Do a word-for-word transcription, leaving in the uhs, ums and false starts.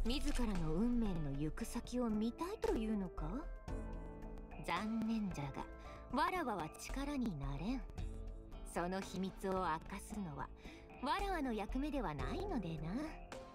自らの運命の行く先を見たいというのか。残念じゃがわらわは力になれん。その秘密を明かすのはわらわの役目ではないのでな。